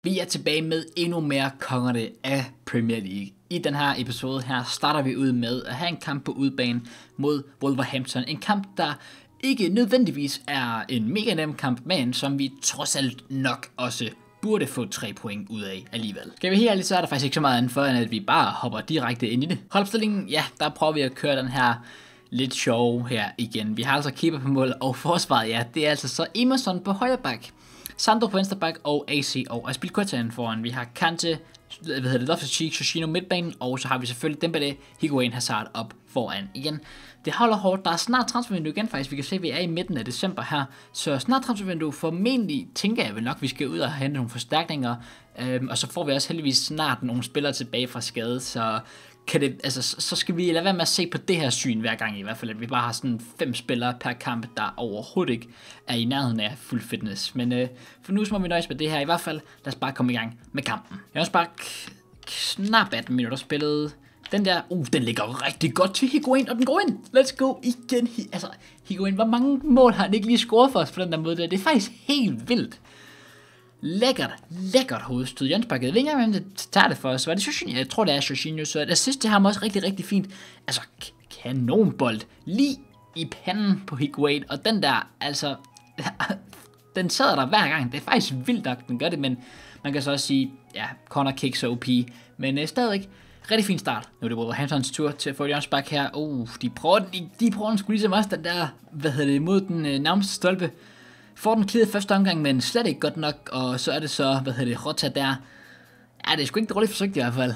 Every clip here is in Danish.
Vi er tilbage med endnu mere kongerne af Premier League. I den her episode her starter vi ud med at have en kamp på udebane mod Wolverhampton. En kamp, der ikke nødvendigvis er en mega nem kamp, men som vi trods alt nok også burde få 3 point ud af alligevel. Skal vi helt ærligt, så er der faktisk ikke så meget andet for, end at vi bare hopper direkte ind i det. Holdopstillingen, ja, der prøver vi at køre den her lidt sjov her igen. Vi har altså keeper på mål, og forsvaret, ja, det er altså så Emerson på højre bak, Sandro på venstre bak og AC og Azpilicueta foran. Vi har Kante, Loftus-Cheek, Jorginho midtbanen, og så har vi selvfølgelig Dembélé, Higuain, Hazard op foran igen. Det holder hårdt. Der er snart transfervindue igen faktisk. Vi kan se, at vi er i midten af december her. Så snart transfervindue. Formentlig tænker jeg vel nok, at vi skal ud og hente nogle forstærkninger. Og så får vi også heldigvis snart nogle spillere tilbage fra skade. Så så skal vi lade være med at se på det her syn hver gang i hvert fald. At vi bare har sådan 5 spillere per kamp, der overhovedet ikke er i nærheden af fuld fitness. Men for nu så må vi nøjes med det her i hvert fald. Lad os bare komme i gang med kampen. Jeg har også bare knap 18 minutter spillet. Den der, den ligger rigtig godt til Higuain, og den går ind. Let's go igen. Higuain, hvor mange mål har han ikke lige scoret for os på den der måde der? Det er faktisk helt vildt. Lækkert hovedstød. Jens Bakke, jeg ved ikke engang, hvem det tager det for os. Var det Jorginho? Jeg tror, det er Jorginho, så det sidste har ham også rigtig fint. Altså, kanonbold. Lige i panden på Higuain, og den der, altså, den sidder der hver gang. Det er faktisk vildt nok, den gør det, men man kan så også sige, ja, corner kick så OP. Men stadig rigtig fin start. Nu er det Wolverhamptons tur til at få Jens Bakke her. De prøver den sgu ligesom også, den der, mod den nærmeste stolpe. Får den clearet første omgang, men slet ikke godt nok, og så er det så, Rota der. Ja, det er sgu ikke dårligt forsøgt i hvert fald.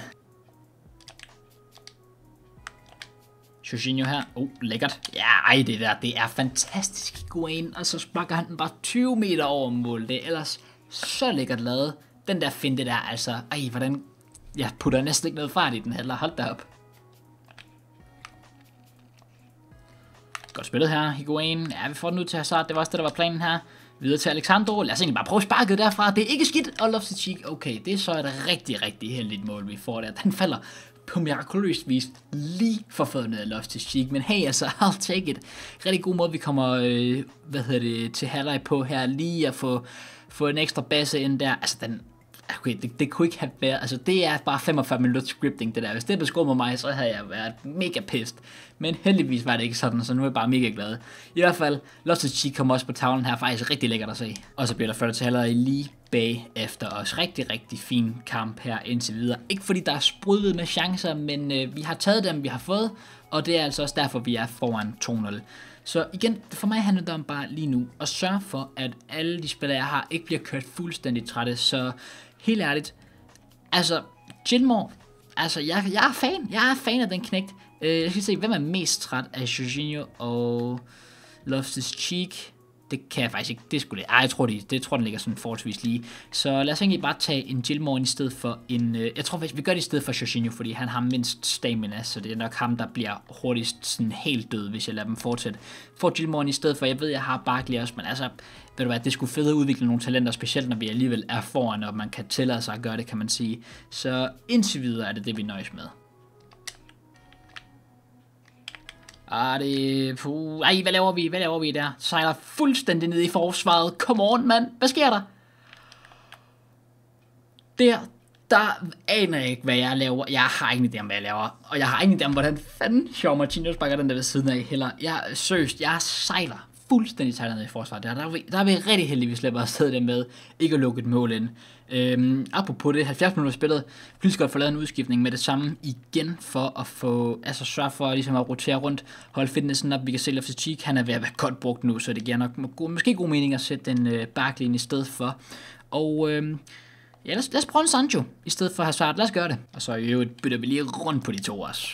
Jorginho her. Lækkert. Ja, det er fantastisk. Gå ind, og så sparker han den bare 20 meter over mål. Det er ellers så lækkert lavet. Den der finte der, altså. Hvordan. Jeg putter næsten ikke noget fart i den heller. Hold da op. Godt spillet her, Higuain. Ja, vi får den ud til Hazard. Det var også det, der var planen her. Videre til Alexandro. Lad os egentlig bare prøve sparket derfra. Det er ikke skidt. Og Loftus-Cheek. Okay, det er så et rigtig heldigt mål, vi får der. Den falder på mirakuløst vis lige for fødderne af Loftus-Cheek. Men hey, altså, I'll take it. Rigtig god måde, vi kommer, til halvleg på her. Lige at få en ekstra base ind der. Altså, okay, det kunne ikke have været, altså det er bare 45 minutter scripting det der. Hvis det blev skåret med mig, så havde jeg været mega pissed. Men heldigvis var det ikke sådan, så nu er jeg bare mega glad. I hvert fald, Loftus-Cheek kommer også på tavlen her, faktisk rigtig lækkert at se. Og så bliver der ført til halvleg lige bagefter os. Rigtig fin kamp her indtil videre. Ikke fordi der er sprudlet med chancer, men vi har taget dem, vi har fået, og det er altså også derfor, vi er foran 2-0. Så igen, for mig handler det om bare lige nu at sørge for, at alle de spillere, jeg har, ikke bliver kørt fuldstændig trætte. Så helt ærligt, altså, Gilmore, altså, jeg er fan. Jeg er fan af den knægt. Jeg skal se, hvem er mest træt af Jorginho og Loftus-Cheek. Det kan jeg faktisk ikke. Det skulle det. Jeg tror, den ligger sådan forholdsvis lige. Så lad os egentlig bare tage en Gilmore i stedet for en. Jeg tror faktisk, vi gør det i stedet for Jorginho, fordi han har mindst stamina, så det er nok ham, der bliver hurtigst sådan helt død, hvis jeg lader dem fortsætte. Får Gilmore i stedet for. Jeg ved, jeg har Barkley også, men altså, ved du hvad, det skulle fedt at udvikle nogle talenter, specielt når vi alligevel er foran, og man kan tillade sig at gøre det, kan man sige. Så indtil videre er det, vi nøjes med. Hvad laver vi der? Sejler fuldstændig ned i forsvaret. Come on, mand. Hvad sker der? Der aner jeg ikke, hvad jeg laver. Jeg har ingen idé om, hvad jeg laver. Og jeg har ingen idé om, hvordan fanden João Martinez sparker den der ved siden af heller. Jeg sejler fuldstændig sejler ned i forsvaret. Der er vi rigtig heldige, vi slipper afsted der med ikke at lukke et mål ind. Apropos det, 70 minutter spillet, pludselig godt få lavet en udskiftning med det samme igen, for at få, altså sørge for ligesom at rotere rundt, holde fitnessen op. Vi kan se Loftus-Cheek, han er ved at være godt brugt nu, så det giver nok måske god mening at sætte den Barkley i stedet for. Og ja, lad os prøve en Sancho i stedet for Hazard. Lad os gøre det. Og så i øvrigt bytter vi lige rundt på de to også.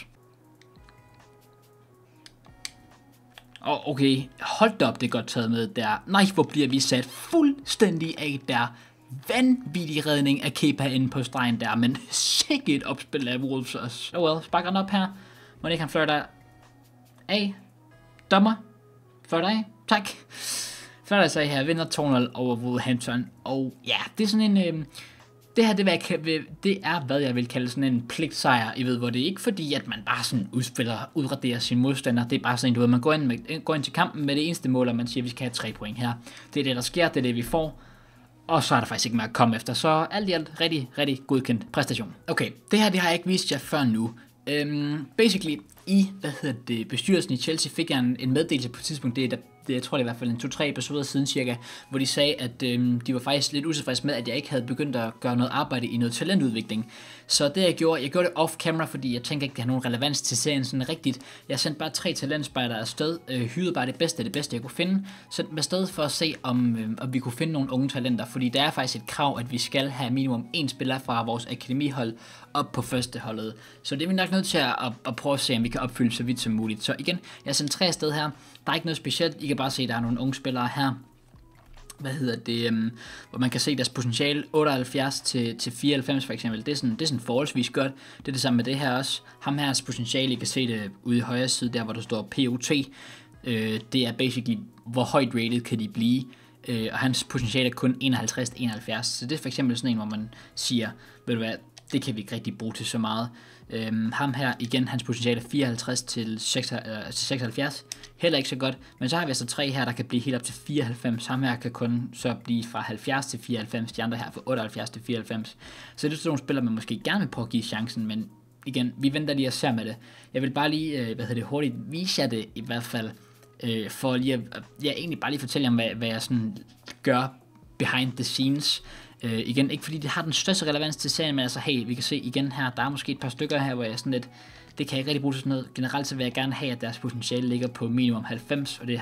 Okay, hold op, det er godt taget med der. Nej, hvor bliver vi sat fuldstændig af der. Vanvittig redning af Kepa inde på stregen der, men sikkert et opspil af Wolves også. Sparker den op her. Må ikke han flirter af. Dommer. Flirter af. Tak. Flirter sig her. Vinder 2-0 over Wolverhampton. Og ja, det er sådan en. Det her, det er, hvad jeg vil kalde sådan en pligtsejr. I ved, hvor det er ikke fordi, at man bare sådan udraderer sin modstander. Det er bare sådan, du ved, man går ind til kampen med det eneste mål, og man siger, at vi skal have 3 point her. Det er det, der sker. Det er det, vi får. Og så er der faktisk ikke mere at komme efter. Så alt i alt rigtig godkendt præstation. Okay, det her har jeg ikke vist jer før nu. Basically, i bestyrelsen i Chelsea fik jeg en meddelelse på et tidspunkt, jeg tror det er i hvert fald en 2-3 episoder siden cirka, hvor de sagde, at de var faktisk lidt utilfredse med, at jeg ikke havde begyndt at gøre noget arbejde i noget talentudvikling. Så det jeg gjorde det off-camera, fordi jeg tænkte ikke, det har nogen relevans til serien sådan rigtigt. Jeg sendte bare 3 talentspejdere afsted, hyrede bare det bedste jeg kunne finde, sendte dem afsted for at se, om vi kunne finde nogle unge talenter, fordi der er faktisk et krav, at vi skal have minimum 1 spiller fra vores akademihold op på førsteholdet. Så det er vi nok nødt til at prøve at se, om vi kan opfylde så vidt som muligt. Så igen, jeg sendte 3 afsted her. Der er ikke noget specielt. I kan bare se, at der er nogle unge spillere her. Hvor man kan se deres potentiale 78 til 94 for eksempel. Det er sådan forholdsvis godt. Det er det samme med det her også. Ham her potentiale, I kan se det ude i højre side, der hvor der står POT. Det er basically, hvor højt rated kan de blive. Og hans potentiale er kun 51 til 71. Så det er for eksempel sådan en, hvor man siger, ved du hvad, det kan vi ikke rigtig bruge til så meget. Ham her, igen, hans potentiale er 54 til 76. Heller ikke så godt. Men så har vi altså 3 her, der kan blive helt op til 94. Ham her kan kun så blive fra 70 til 94. De andre her fra 78 til 94. Så det er sådan nogle spillere, man måske gerne vil prøve at give chancen. Men igen, vi venter lige og ser med det. Jeg vil bare lige, hurtigt vise jer det i hvert fald. For lige egentlig bare lige fortælle jer, hvad jeg sådan gør behind the scenes. Igen, ikke fordi det har den største relevans til serien, men altså hey, vi kan se igen her, der er måske et par stykker her, hvor jeg sådan lidt, det kan jeg ikke rigtig bruge til sådan noget. Generelt så vil jeg gerne have, at deres potentiale ligger på minimum 90, og det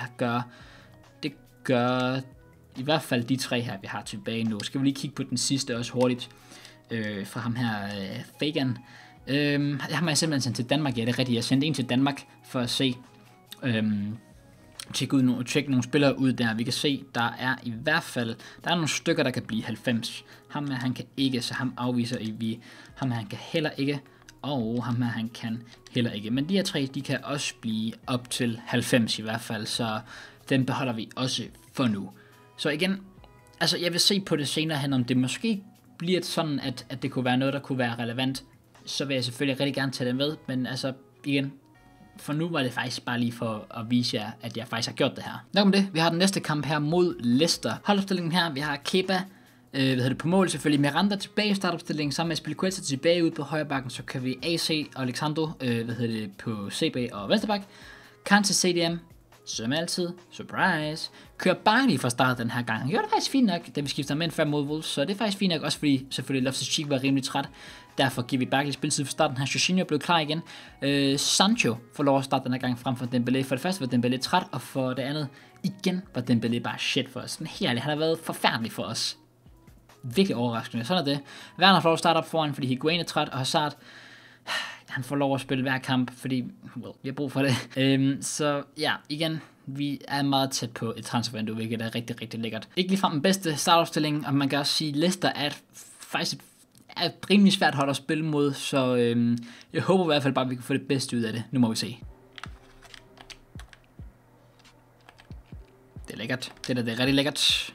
gør i hvert fald de 3 her, vi har tilbage nu. Skal vi lige kigge på den sidste også hurtigt, fra ham her, Fagan. Ham har jeg simpelthen sendt til Danmark, ja det er rigtigt, jeg sendte en til Danmark for at se, tjekke nogle spillere ud der. Vi kan se, der er i hvert fald, der er nogle stykker, der kan blive 90. Ham her, han kan ikke, så ham afviser vi. Ham her, han kan heller ikke, og ham her, han kan heller ikke. Men de her 3, de kan også blive op til 90 i hvert fald, så den beholder vi også for nu. Så igen, altså jeg vil se på det senere hen, om det måske bliver sådan, at det kunne være noget, der kunne være relevant. Så vil jeg selvfølgelig rigtig gerne tage det med, men altså igen, for nu var det faktisk bare lige for at vise jer, at jeg faktisk har gjort det her. Nok om det. Vi har den næste kamp her mod Leicester. Holdopstillingen her. Vi har Kepa på mål selvfølgelig. Miranda tilbage i startopstillingen. Sammen med Spilicueta tilbage ude på højre bakken. Så kan vi AC og Alexandro på CB og venstreback. Kante CDM. Som altid. Surprise. Kører Barney fra start den her gang. Han gjorde det faktisk fint nok, da vi skifter med en 5 mod Wolves. Så det er faktisk fint nok. Også fordi selvfølgelig Loftus-Cheek var rimelig træt. Derfor giver vi Barkley spilletid for starten. Jorginho er blevet klar igen. Sancho får lov at starte den her gang frem for Dembélé. For det første var Dembélé træt, og for det andet igen var Dembélé bare shit for os. Men helt ærligt, han har været forfærdelig for os. Virkelig overraskende. Sådan er det. Werner får lov at starte op foran, fordi Higuain er træt, og Hazard, han får lov at spille hver kamp, fordi vi har brug for det. Så ja, igen, vi er meget tæt på et transfervindue, hvilket er rigtig lækkert. Ikke ligefrem den bedste startopstilling, og man kan også sige, at Leicester er faktisk et rimelig svært hold at spille mod, så jeg håber i hvert fald bare, at vi kan få det bedste ud af det. Nu må vi se. Det er lækkert. Det er rigtig lækkert.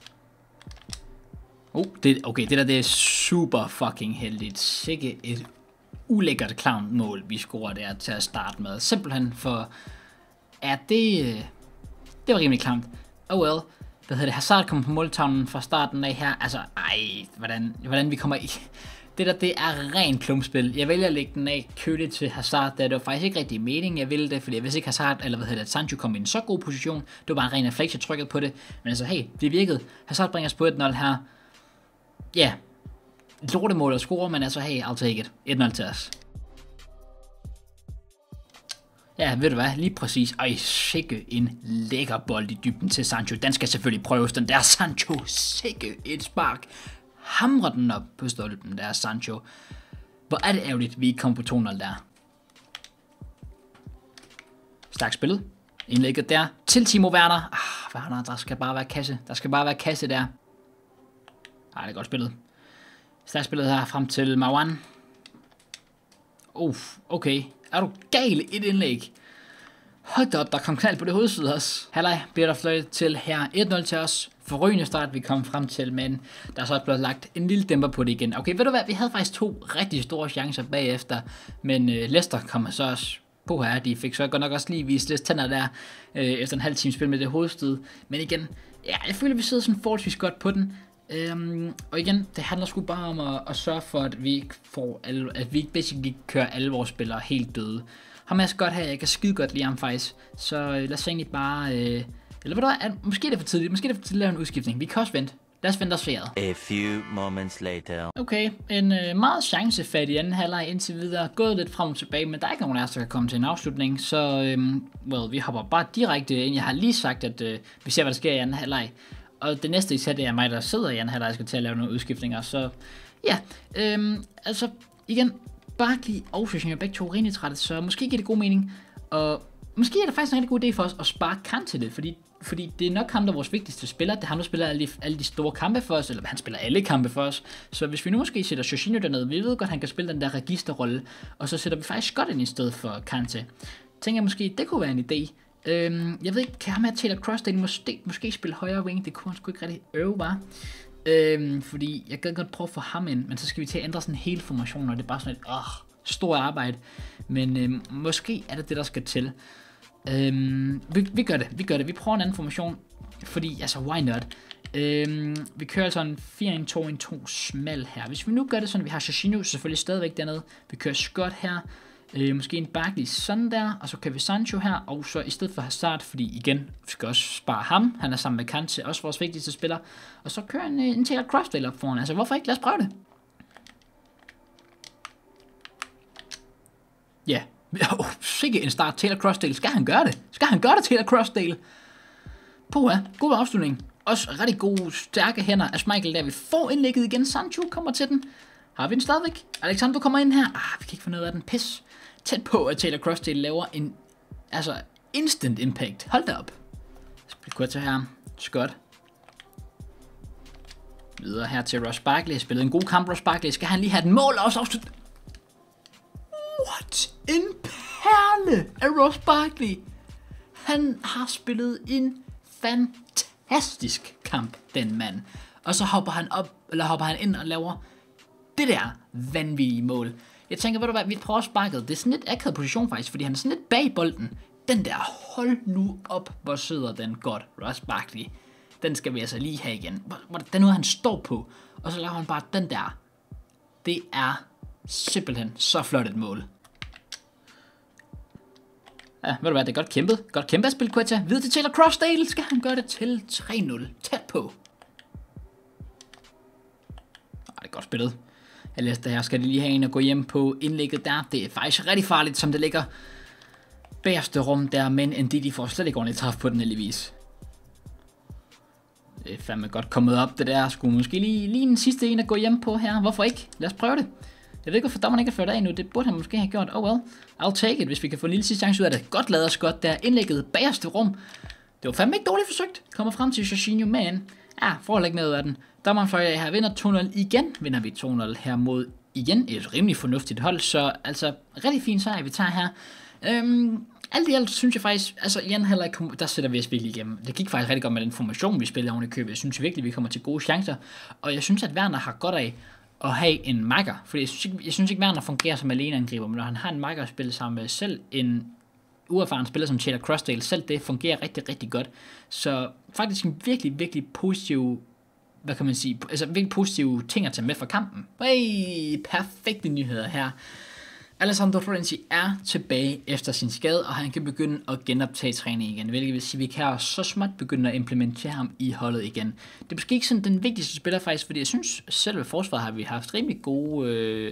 Det der er super fucking heldigt. Sikke et ulækkert clown-mål, vi scorer der til at starte med. Simpelthen for... Ja, det var rimelig klamt. Oh well. Hazard kommer på måltavlen fra starten af her. Altså, hvordan vi kommer i... Det er ren klumpspil. Jeg vælger at lægge den af køligt til Hazard, da det var faktisk ikke rigtig meningen, jeg ville det, fordi jeg vidste ikke Hazard, Sancho kom i en så god position. Det var bare en ren refleks, jeg trykkede på det. Men altså, hey, det virkede. Hazard bringer os på 1-0 her. Ja, lortemål at score, men altså, hey, I'll take it. 1-0 til os. Ja, ved du hvad, lige præcis. Sikke en lækker bold i dybden til Sancho. Den skal selvfølgelig prøves, den der Sancho. Sikke et spark. Hamrer den op på stolpen, der Sancho. Hvor er det ærgerligt, vi ikke kom på 2-0 der. Stærkt spillet. Indlægget der til Timo Werner. Werner, der skal bare være kasse. Der skal bare være kasse der. Det er godt spillet. Stærkt spillet her frem til Marwan. Okay. Er du gal? Et indlæg. Hold da op, der kom knald på det hovedside også. Halløj, bliver der fløjt til her. 1-0 til os. Forrygende start, vi kom frem til, men der er så blevet lagt en lille dæmper på det igen. Okay, ved du hvad? Vi havde faktisk 2 rigtig store chancer bagefter, men Leicester kommer så også på her. De fik så godt nok også lige vist lidt tænder der, efter en halv time spil med det hovedstød. Men igen, ja, jeg føler, vi sidder sådan forholdsvis godt på den. Og igen, det handler sgu bare om at sørge for, at vi ikke får at vi ikke basically kører alle vores spillere helt døde. Ham er så godt her, jeg kan skide godt lide ham faktisk. Så lad os egentlig bare... eller ved du hvad, måske er det for tidligt, at lave en udskiftning. Vi kan også vente. Lad os vente os fjerde. A few moments later. Okay, en meget chancefattig anden halvleg indtil videre. Gået lidt frem og tilbage, men der er ikke nogen af os, der kan komme til en afslutning. Så vi hopper bare direkte ind. Jeg har lige sagt, at vi ser, hvad der sker i anden halvleg. Og det næste, I ser, det er mig, der sidder i anden halvleg, skal til at lave nogle udskiftninger. Så ja, altså igen, Barkley og Jorginho er begge to rimelig trætte, så måske giver det god mening. Og måske er det faktisk en rigtig god idé for os at spare Kante til det, fordi det er nok ham, der er vores vigtigste spiller. Det er ham, der spiller alle de store kampe for os, eller han spiller alle kampe for os. Så hvis vi nu måske sætter Jorginho dernede, vi ved godt, han kan spille den der registerrolle, og så sætter vi faktisk godt ind i stedet for Kante. Tænker jeg måske, det kunne være en idé. Jeg ved ikke, kan ham her Taylor Crossdale måske spille højre wing? Det kunne han sgu ikke rigtig øve, bare. Fordi jeg kan godt prøve at få ham ind, men så skal vi til at ændre sådan hele formationen, og det er bare sådan et stort arbejde. Men måske er det det, der skal til. Vi gør det. Vi prøver en anden formation, fordi, altså, why not? Vi kører altså en 4-1-2-1-2 smal her. Hvis vi nu gør det sådan, vi har Jorginho selvfølgelig stadigvæk dernede. Vi kører Scott her. Måske en Barkley sådan der, og så kører vi Sancho her, og så i stedet for Hazard, fordi igen, vi skal også spare ham, han er sammen med Kante, også vores vigtigste spiller, og så kører en Taylor Crossdale op foran, altså hvorfor ikke, lad os prøve det. Ja, sikke en start, Taylor Crossdale, skal han gøre det, Taylor Crossdale? Puha, god afslutning, også rigtig gode, stærke hænder af Schmeichel der, vi får indlægget igen, Sancho kommer til den, har vi den stadigvæk, Alexander kommer ind her, vi kan ikke få noget af den, pis. Tæt på, at Taylor Crossdale laver en instant impact. Hold da op. Spil kort til her. Scott. Videre her til Ross Barkley. Spillet en god kamp, Ross Barkley. Skal han lige have et mål også afslut? What? En perle af Ross Barkley. Han har spillet en fantastisk kamp, den mand. Og så hopper han ind og laver det der vanvittige mål. Jeg tænker, ved du hvad, vi prøver sparket. Det er sådan lidt akavet position faktisk, fordi han er sådan lidt bag bolden. Den der, hold nu op, hvor sidder den godt, Ross Barkley. Den skal vi altså lige have igen. Den måde han står på, og så laver han bare den der. Det er simpelthen så flot et mål. Ja, ved du hvad, det er godt kæmpet. Godt kæmpet at spille Quetta. Videre til Taylor Crossdale, skal han gøre det til 3-0. Tæt på. Det er godt spillet. Jeg læste her, skal de lige have en at gå hjem på indlægget der. Det er faktisk rigtig farligt, som det ligger bagerste rum der, men Ndidi får slet ikke ordentligt træf på den heldigvis. Det er fandme godt kommet op, det der. Skulle måske lige en sidste en at gå hjem på her. Hvorfor ikke? Lad os prøve det. Jeg ved ikke, hvorfor dommeren ikke har ført af nu. Det burde han måske have gjort. Oh well, I'll take it, hvis vi kan få en lille sidste chance ud af det. Godt lavet os godt der. Indlægget bagerste rum. Det var fandme ikke dårligt forsøgt. Kommer frem til Jorginho, men får ikke noget af den. Dommeren fløj af her, vinder 2-0 igen. Vinder vi 2-0 her mod igen et rimelig fornuftigt hold. Så altså, rigtig fin sejr, vi tager her. Alt i alt synes jeg faktisk, altså igen heller der sætter vi os virkelig igennem. Det gik faktisk rigtig godt med den formation, vi spiller oven i købet. Jeg synes virkelig, vi kommer til gode chancer. Og jeg synes, at Werner har godt af at have en makker. Fordi jeg synes ikke, Werner fungerer som aleneangriber, men når han har en makker at spille sammen med selv en uerfaren spiller som Taylor Crossdale, selv det fungerer rigtig, rigtig godt. Så faktisk en virkelig, virkelig positiv, hvad kan man sige, altså virkelig positive ting at tage med fra kampen. Hey, perfekte nyheder her. Alessandro Florenzi er tilbage efter sin skade, og han kan begynde at genoptage træning igen, hvilket vil sige, at vi kan så småt begynde at implementere ham i holdet igen. Det er måske ikke sådan den vigtigste spiller faktisk, fordi jeg synes, selv ved forsvaret har vi haft rimelig gode,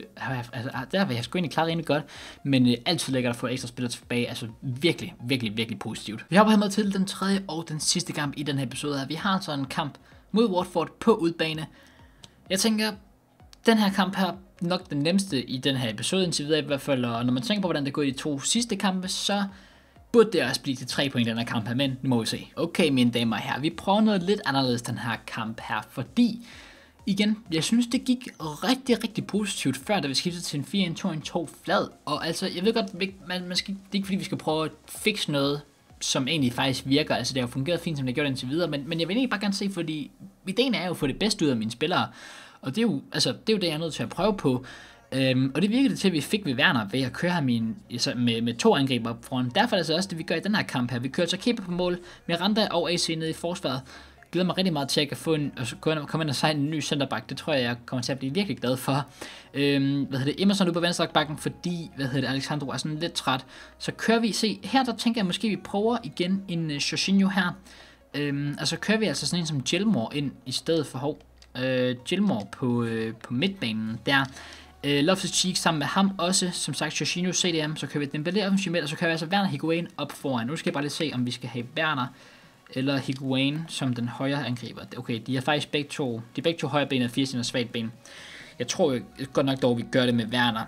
der har vi sgu egentlig klaret rimelig godt, men altid lækkert at få ekstra spillere tilbage, altså virkelig, virkelig, virkelig positivt. Vi hopper hermed til den tredje og den sidste kamp i den her episode her. Vi har altså en kamp mod Watford på udbane. Jeg tænker, den her kamp her, nok den nemmeste i den her episode indtil videre i hvert fald, og når man tænker på, hvordan det går i de 2 sidste kampe, så burde det også blive til 3 point i den her kamp her, men nu må vi se. Okay, mine damer og herrer, vi prøver noget lidt anderledes den her kamp her, fordi, igen, jeg synes det gik rigtig, rigtig positivt før, da vi skiftede til en 4-1-2-1-2 flad, og altså, jeg ved godt, det er ikke fordi vi skal prøve at fikse noget, som egentlig faktisk virker, altså det har jo fungeret fint, som det har gjort indtil videre, men jeg vil egentlig bare gerne se, fordi ideen er jo at få det bedste ud af mine spillere. Og det er jo, det, jeg er nødt til at prøve på. Og det virkede det til, at vi fik ved Werner ved at køre ham med 2 angriber op foran. Derfor er det altså også det, vi gør i den her kamp her. Vi kører så Kepa på mål, Miranda og AC nede i forsvaret. glæder mig rigtig meget til, at jeg kan få komme ind og signe en ny centerback. Det tror jeg kommer til at blive virkelig glad for. Emerson ude på venstre bakken, fordi, Alexandro er sådan lidt træt. Så kører vi, se, her der tænker jeg måske, vi prøver igen en Jorginho her. Altså kører vi altså sådan en som Gilmore ind, i stedet for Gilmore på midtbanen der. Loftus-Cheek sammen med ham også, som sagt Jorginho CDM, så kører vi Dembélé offensiv midt, og så kører vi altså Werner Higuain op foran. Nu skal jeg bare lige se, om vi skal have Werner eller Higuain som den højre angriber. Okay, de er faktisk begge to højre ben og 80 og svagt ben. Jeg tror godt nok dog, vi gør det med Werner.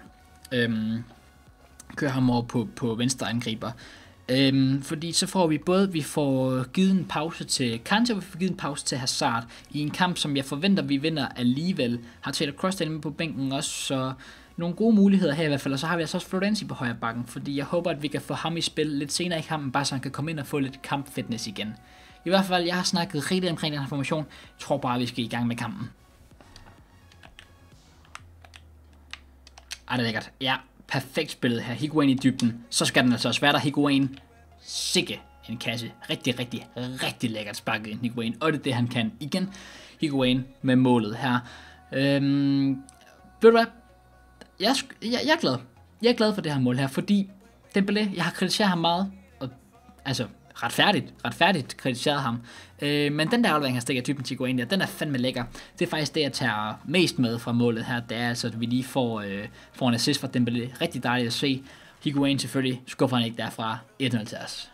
Kører ham over på venstre angriber. Fordi så får vi får givet en pause til Kante, og vi får givet en pause til Hazard i en kamp, som jeg forventer, vi vinder alligevel. Har Taylor Cross med på bænken også, så nogle gode muligheder her i hvert fald. Og så har vi altså også Florenzi på højre bakken, fordi jeg håber, at vi kan få ham i spil lidt senere i kampen, bare så han kan komme ind og få lidt kampfitness igen. I hvert fald, jeg har snakket rigtig omkring den her formation. Jeg tror bare, vi skal i gang med kampen. Ej, det er lækkert. Ja, perfekt spillet her. Higuain i dybden. Så skal den altså også være der. Higuain. Sikke en kasse. Rigtig, rigtig, rigtig lækkert sparket ind Higuain. Og det er det, han kan igen. Higuain med målet her. Ved du hvad? Jeg er glad. Jeg er glad for det her mål her, fordi Dembélé, jeg har kritiseret ham meget. Og, altså, retfærdigt kritiseret ham. Men den der aflevering, han stikker typen til Higuain der, den er fandme lækker. Det er faktisk det, jeg tager mest med fra målet her. Det er altså, at vi lige får en assist fra Dembélé. Rigtig dejligt at se. Higuain selvfølgelig skuffer han ikke derfra. 1-0 til os.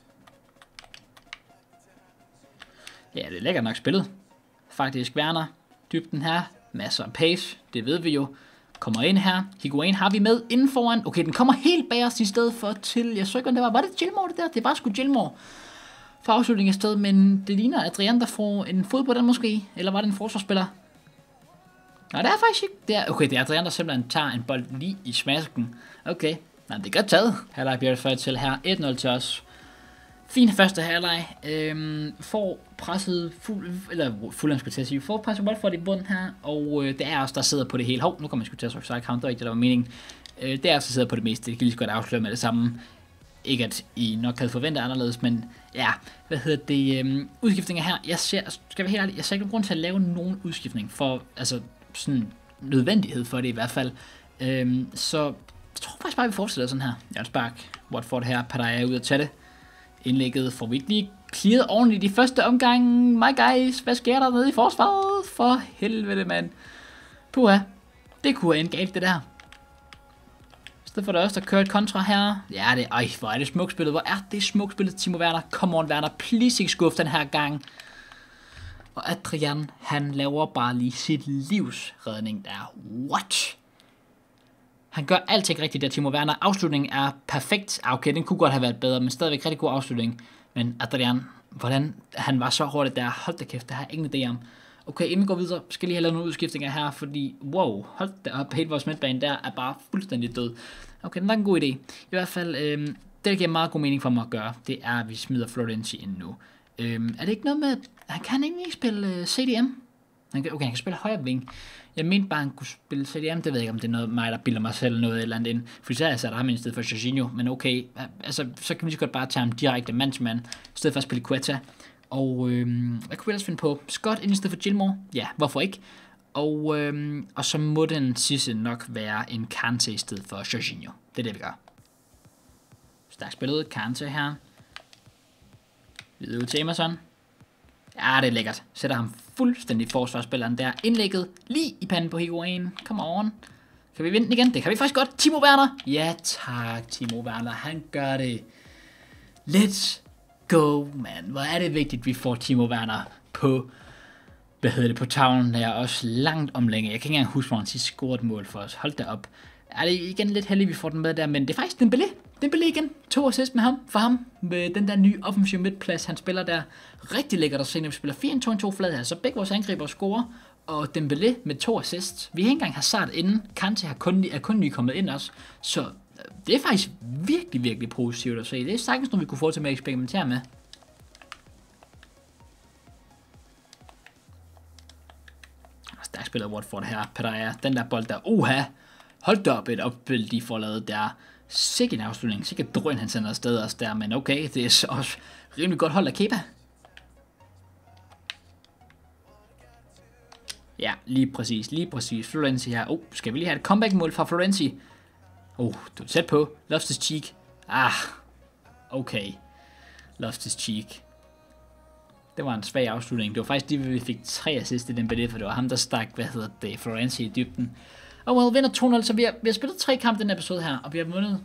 Ja, det er lækkert nok spillet. Faktisk Werner. Dybden her. Masser af pace. Det ved vi jo. Kommer ind her. Higuain har vi med inden foran. Okay, den kommer helt bag os i stedet for til... Jeg så ikke, om det var det Gilmore det der? Det var sgu Gilmore. For afslutning af sted, men det ligner Adrian, der får en fod på den måske. Eller var det en forsvarsspiller? Nej, det er faktisk ikke. Det er Adrian, der simpelthen tager en bold lige i smasken. Okay. Nej, det er godt taget. Halvleg bliver det ført til her. 1-0 til os. Fin første halvleg. Får presset får presset Watford i bunden her. Og det er også der sidder på det hele. Nu kommer jeg sgu til at offside count. Det var ikke det, der var meningen. Det er også der sidder på det meste. Det kan lige så godt afsløre med det samme. Ikke at I nok havde forventet anderledes, men ja, udskiftninger her. Jeg ser ikke nogen grund til at lave nogen udskiftning for, altså sådan nødvendighed for det i hvert fald. Så jeg tror faktisk bare, vi fortsætter sådan her. Jørgen Spark, Watford her, Padaya er ude at tage det. Indlægget får vi ikke lige clearet ordentligt i første omgang. My guys, hvad sker der nede i forsvaret? For helvede, mand. Puha, det kunne have endt galt, det der. I stedet for det også, der kører et kontra her. Ja, hvor er det smukspillet. Hvor er det smukspillet, Timo Werner? Come on, Werner. Please ikke skuffe den her gang. Og Adrian, han laver bare lige sit livs redning der. What? Han gør alting rigtigt der, Timo Werner. Afslutningen er perfekt. Okay, den kunne godt have været bedre, men stadigvæk rigtig god afslutning. Men Adrian, hvordan han var så hurtigt der. Hold da kæft, det har jeg ingen idé om. Okay, inden vi går videre, skal lige have lavet nogle udskiftninger her, fordi, wow, hold da op, helt vores midtbane der er bare fuldstændig død. Okay, den er en god idé. I hvert fald, det der giver meget god mening for mig at gøre, det er, at vi smider Florenzi ind nu. Er det ikke noget med, han kan ikke spille CDM? Han kan spille højre wing. Jeg mente bare, han kunne spille CDM, det ved jeg ikke, om det er noget mig, der bilder mig selv noget eller andet ind. For så har jeg sat ham i stedet for Jorginho, men okay, altså, så kan vi så godt bare tage ham direkte mand-til-mand, i stedet for at spille Quetta. Og hvad kunne vi ellers finde på? Scott ind i stedet for Gilmore? Ja, hvorfor ikke? Og så må den sidste nok være en Kante i stedet for Jorginho. Det er det, vi gør. Stærkt spillet, Kante her. Videre ud til Emerson. Ja, det er lækkert. Sætter ham fuldstændig forsvarsspilleren der. Indlægget lige i panden på Higuain. Come on. Kan vi vinde den igen? Det kan vi faktisk godt. Timo Werner. Ja tak, Timo Werner. Han gør det. Let's go, man. Hvor er det vigtigt, at vi får Timo Werner på, på tavlen der. Også langt om længe. Jeg kan ikke engang huske, hvor han sidst scorede et mål for os. Hold da op. Er det igen lidt heldigt, vi får den med der, men det er faktisk Dembélé. Dembélé igen. 2 assist med ham, for ham. Med den der nye offensive midtplads, han spiller der. Rigtig lækkert at se, når vi spiller 4-2-2 flad her. Så begge vores angriber scorer, og Dembélé med 2 assists. Vi har ikke engang Hazard inden. Kante er kun lige kommet ind også. Så det er faktisk virkelig, virkelig positivt at se. Det er sagtens noget, vi kunne få til med at eksperimentere med. Stærkt spiller Watford her. Padaya, den der bold der. Hold da op et opspil, de får lavet der. Sikke en afslutning. Sikke drøn, han sender afsted også der. Men okay, det er så også rimelig godt hold af Kepa. Ja, lige præcis. Florenzi her. Skal vi lige have et comeback-mål fra Florenzi? Du er tæt på. Loftus-Cheek. Okay. Loftus-Cheek. Det var en svag afslutning. Det var faktisk det, vi fik 3 assist i den bedre, for det var ham, der stak, Florenzi i dybden. Vinder 2-0, så vi har spillet 3 kampe den episode her, og vi har vundet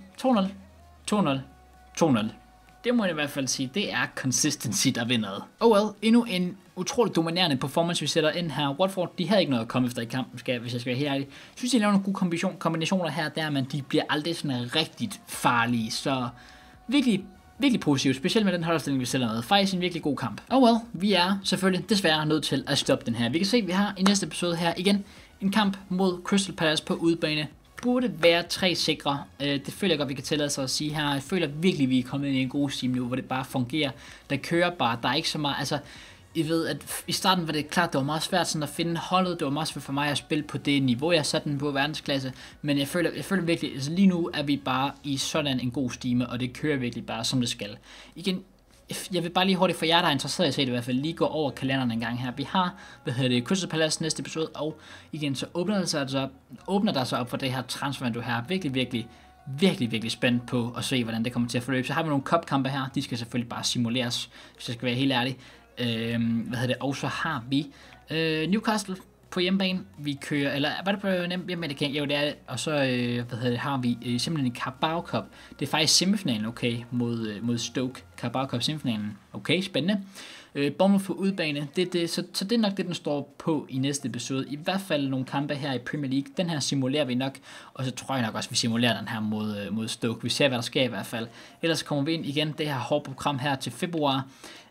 2-0. Det må jeg i hvert fald sige, det er consistency, der vinder. Endnu en utrolig dominerende performance, vi sætter ind her. Watford, de havde ikke noget at komme efter i kampen, hvis jeg skal være helt ærlig. Jeg synes, de laver nogle gode kombinationer her, men de bliver aldrig sådan rigtigt farlige, så virkelig positivt, specielt med den holdopstilling, vi sætter med. Faktisk en virkelig god kamp. Vi er selvfølgelig desværre nødt til at stoppe den her. Vi kan se, at vi har i næste episode her igen en kamp mod Crystal Palace på udebane. Burde være 3 sikre. Det føler jeg godt, vi kan tillade sig at sige her. Jeg føler virkelig, at vi er kommet ind i en god steam nu, hvor det bare fungerer. Der kører bare. Der er ikke så meget. Altså, I ved, at i starten var det klart, det var meget svært sådan at finde holdet. Det var meget svært for mig at spille på det niveau, jeg satte den på verdensklasse. Men jeg føler virkelig, altså lige nu er vi bare i sådan en god stime, og det kører virkelig bare, som det skal. Igen, jeg vil bare lige hurtigt for jer, der er interesseret i at se det i hvert fald, lige gå over kalenderen en gang her. Vi har, Crystal Palace næste episode, og igen, så åbner der sig op for det her transfervindue her. Virkelig spændt på at se, hvordan det kommer til at forløbe. Så har vi nogle cup-kampe her, de skal selvfølgelig bare simuleres, hvis jeg skal være helt ærlig. Og så har vi Newcastle på hjemmebane. Vi kører, eller var det på hjemmebane? Jo, det er det. Og så har vi simpelthen en Carabao Cup. Det er faktisk semifinalen, okay, mod Stoke. Carabao Cup semifinalen. Okay, spændende. Bournemouth på udebane. Så det er nok det, den står på i næste episode. I hvert fald nogle kampe her i Premier League. Den her simulerer vi nok. Og så tror jeg nok også, vi simulerer den her mod Stoke. Vi ser, hvad der sker i hvert fald. Ellers kommer vi ind igen. Det her hårde program her til februar.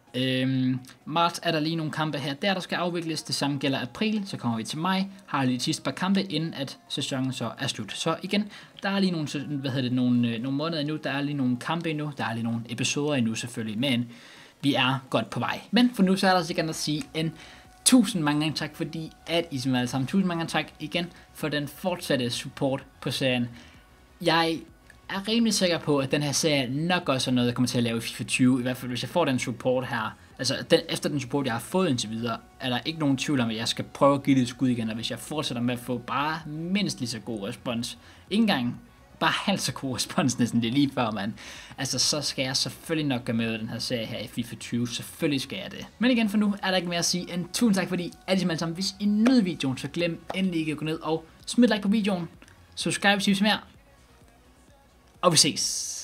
Marts er der lige nogle kampe her, der skal afvikles. Det samme gælder april, så kommer vi til maj. Har lige de sidste par kampe, inden at sæsonen så er slut. Så igen, der er lige nogle måneder endnu, der er lige nogle kampe endnu, der er lige nogle episoder endnu selvfølgelig, men vi er godt på vej. Men for nu så er der sikkert at sige en tusind mange gange tak, fordi at I som alle sammen. Tusind mange gange tak igen for den fortsatte support på serien. Jeg er rimelig sikker på, at den her serie nok også er noget, jeg kommer til at lave i FIFA 20. I hvert fald, hvis jeg får den support her. Altså, efter den support, jeg har fået indtil videre, er der ikke nogen tvivl om, at jeg skal prøve at give det et skud igen. Og hvis jeg fortsætter med at få bare mindst lige så god respons, ikke engang bare halvt så god respons næsten, det er lige før, man. Altså, så skal jeg selvfølgelig nok gøre med den her serie her i FIFA 20. Selvfølgelig skal jeg det. Men igen, for nu er der ikke mere at sige end tusind tak, fordi alle sammen sammen. Hvis I nød videoen, så glem endelig ikke at gå ned og smid like på videoen. Subscribe, hvis I vil se mere. Og vi ses.